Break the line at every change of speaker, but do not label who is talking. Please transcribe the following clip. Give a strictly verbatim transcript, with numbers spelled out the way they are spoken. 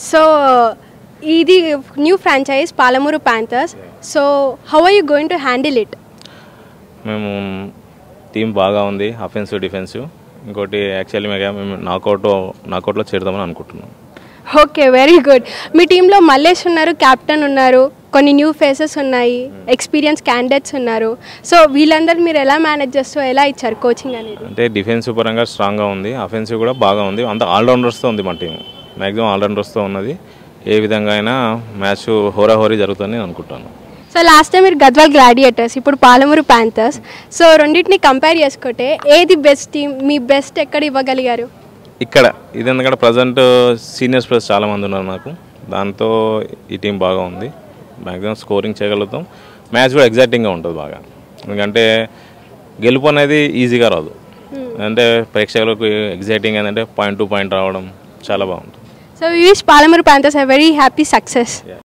So ఇది new franchise Palamuru Panthers. So how are you going to handle it?
మేము team బాగా ఉంది, offensive defensive. ఇంకోటి actually మేము నాకౌట్ నాకౌట్లో చేరుదామని అనుకుంటున్నాం.
Okay, very good. మీ టీంలో మల్లేష్ ఉన్నారు, కెప్టెన్ ఉన్నారు, కొన్ని న్యూ ఫేసెస్ ఉన్నాయి, ఎక్స్పీరియన్స్ క్యాండిడేట్స్ ఉన్నారు. సో వీళ్ళందరూ మీరు ఎలా మేనేజ్ చేస్తూ ఎలా ఇచ్చారు కోచింగ్ అనేది?
అంటే డిఫెన్సివ్ పరంగా స్ట్రాంగ్గా ఉంది, అఫెన్సివ్ కూడా బాగా ఉంది. అంత ఆల్రౌండర్స్తో ఉంది మా టీం, మ్యాక్సిమం ఆల్రౌండర్స్తో ఉన్నది. ఏ విధంగా అయినా మ్యాచ్ హోరాహోరీ జరుగుతుందని నేను అనుకుంటాను.
సో లాస్ట్ టైం మీరు గద్వాల్ గ్లాడియేటర్స్, ఇప్పుడు Palamuru Panthers. సో రెండింటిని కంపేర్ చేసుకుంటే ఏది బెస్ట్ టీం, మీ బెస్ట్ ఎక్కడ ఇవ్వగలిగారు?
ఇక్కడ ఇది ఎందుకంటే ప్రజెంట్ సీనియర్స్ ప్లేయర్స్ చాలామంది ఉన్నారు నాకు, దాంతో ఈ టీం బాగా ఉంది. మ్యాక్సిమం స్కోరింగ్ చేయగలుగుతాం, మ్యాచ్ కూడా ఎగ్జైటింగ్గా ఉంటుంది బాగా. ఎందుకంటే గెలుపు అనేది ఈజీగా రాదు, అంటే ప్రేక్షకులకు ఎగ్జైటింగ్ ఏంటంటే పాయింట్ టు పాయింట్ రావడం చాలా బాగుంటుంది.
So we wish Palamuru Panthers a very happy success.